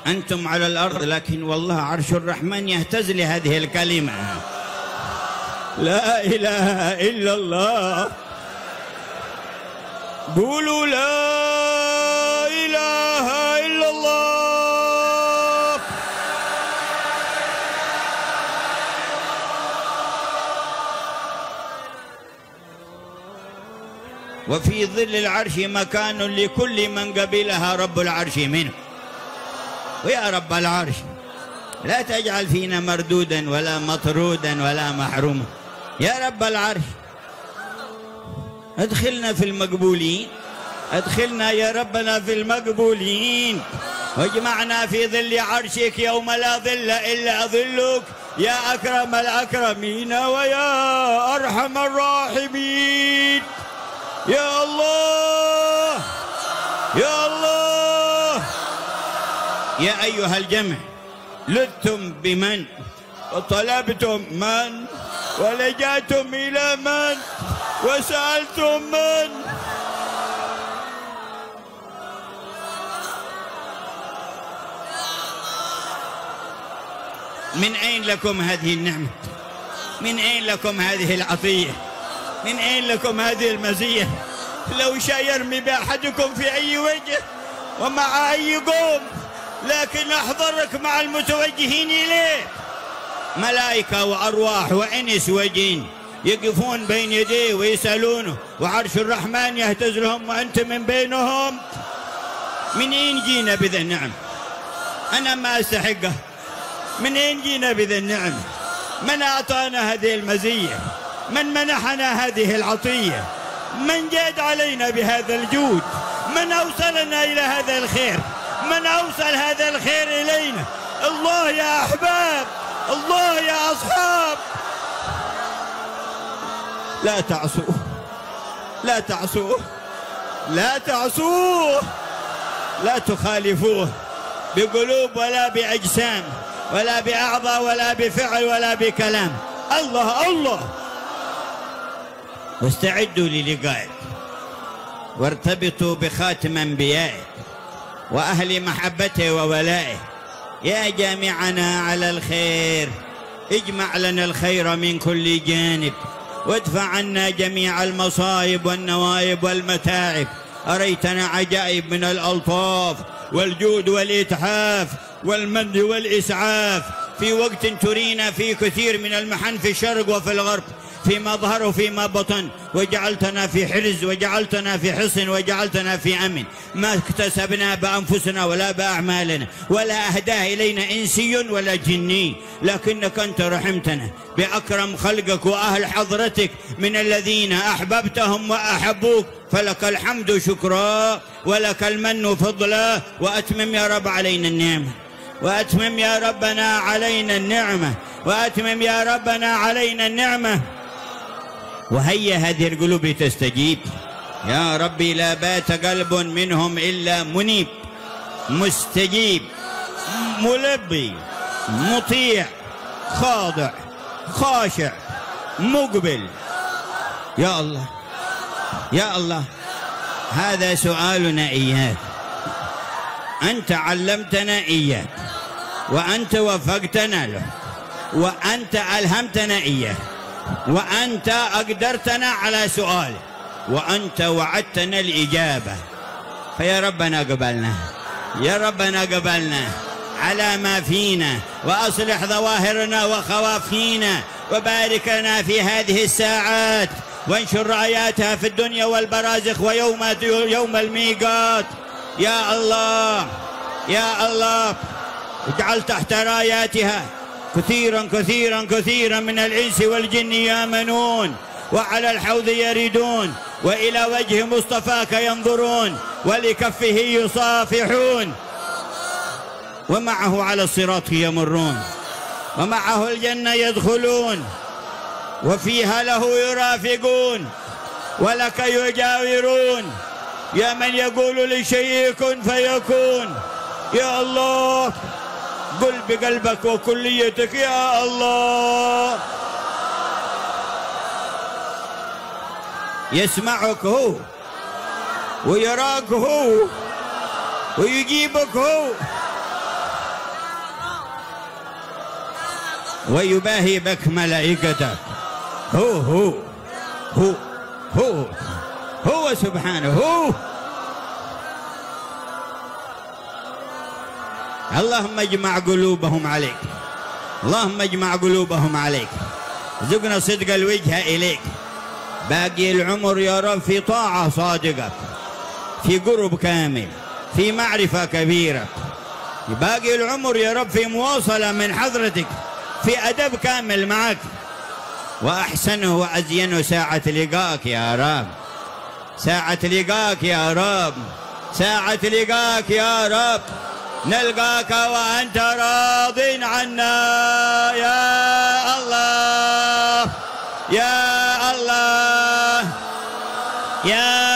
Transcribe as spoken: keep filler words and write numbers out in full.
أنتم على الأرض، لكن والله عرش الرحمن يهتز لهذه الكلمة. لا إله إلا الله. قولوا لا إله إلا الله. وفي ظل العرش مكان لكل من قبلها رب العرش منه. ويا رب العرش لا تجعل فينا مردودا ولا مطرودا ولا محروما. يا رب العرش ادخلنا في المقبولين، ادخلنا يا ربنا في المقبولين، واجمعنا في ظل عرشك يوم لا ظل إلا ظلك يا أكرم الأكرمين ويا أرحم الراحمين. يا الله يا الله. يا أيها الجمع لذتم بمن وطلبتم من ولجأتم إلى من وسألتم من. من أين لكم هذه النعمة؟ من أين لكم هذه العطية؟ من أين لكم هذه المزية؟ لو شاء يرمي بأحدكم في أي وجه ومع أي قوم، لكن أحضرك مع المتوجهين إليه ملائكة وأرواح وإنس وجين يقفون بين يديه ويسألونه، وعرش الرحمن يهتز لهم وأنت من بينهم. من أين جينا بذا النعم؟ أنا ما أستحقه. من أين جينا بذا النعم؟ من أعطانا هذه المزية؟ من منحنا هذه العطية؟ من جاد علينا بهذا الجود؟ من أوصلنا إلى هذا الخير؟ من أوصل هذا الخير إلينا؟ الله يا أحباب، الله يا أصحاب. لا تعصوه، لا تعصوه، لا تعصوه، لا تخالفوه بقلوب ولا بأجسام ولا بأعضاء ولا بفعل ولا بكلام. الله الله. واستعدوا للقائه وارتبطوا بخاتم أنبيائه وأهل محبته وولائه. يا جامعنا على الخير اجمع لنا الخير من كل جانب، وادفع عنا جميع المصائب والنوائب والمتاعب. أريتنا عجائب من الألطاف والجود والإتحاف والمن والإسعاف في وقت ترينا فيه كثير من المحن في الشرق وفي الغرب، فيما ظهر وفيما بطن، وجعلتنا في حرز وجعلتنا في حصن وجعلتنا في أمن. ما اكتسبنا بأنفسنا ولا بأعمالنا ولا أهداه إلينا إنسي ولا جني، لكنك أنت رحمتنا بأكرم خلقك وأهل حضرتك من الذين أحببتهم وأحبوك، فلك الحمد شكرا ولك المن فضلا. وأتمم يا رب علينا النعمة، وأتمم يا ربنا علينا النعمة، وأتمم يا ربنا علينا النعمة. وهيا هذه القلوب تستجيب يا ربي. لا بات قلب منهم إلا منيب مستجيب ملبي مطيع خاضع خاشع مقبل. يا الله يا الله، هذا سؤالنا إياك. أنت علمتنا إياك، وأنت وفقتنا له، وأنت ألهمتنا إياه، وأنت أقدرتنا على سؤاله، وأنت وعدتنا الإجابة. فيا ربنا قبلنا، يا ربنا قبلنا على ما فينا، وأصلح ظواهرنا وخوافينا، وبارك لنا في هذه الساعات، وانشر راياتها في الدنيا والبرازخ ويوم يوم الميقات. يا الله يا الله، اجعل تحت راياتها كثيرا كثيرا كثيرا من الإنس والجن يامنون، وعلى الحوض يردون، وإلى وجه مصطفاك ينظرون، ولكفه يصافحون، ومعه على الصراط يمرون، ومعه الجنة يدخلون، وفيها له يرافقون، ولك يجاورون. يا من يقول لشيء كن فيكون. يا الله، قل بقلبك وكليتك يا الله. يسمعك هو ويراك هو ويجيبك هو ويباهي بك ملائكته. هو هو هو هو هو سبحانه هو. اللهم اجمع قلوبهم عليك، اللهم اجمع قلوبهم عليك، ارزقنا صدق الوجه إليك. باقي العمر يا رب في طاعة صادقة، في قرب كامل، في معرفة كبيرة. باقي العمر يا رب في مواصلة من حضرتك، في أدب كامل معك. وأحسنه وأزينه ساعة لقاك يا رب، ساعة لقاك يا رب، ساعة لقاك يا رب. نلقاك وأنت راض عنا يا الله، يا الله، يا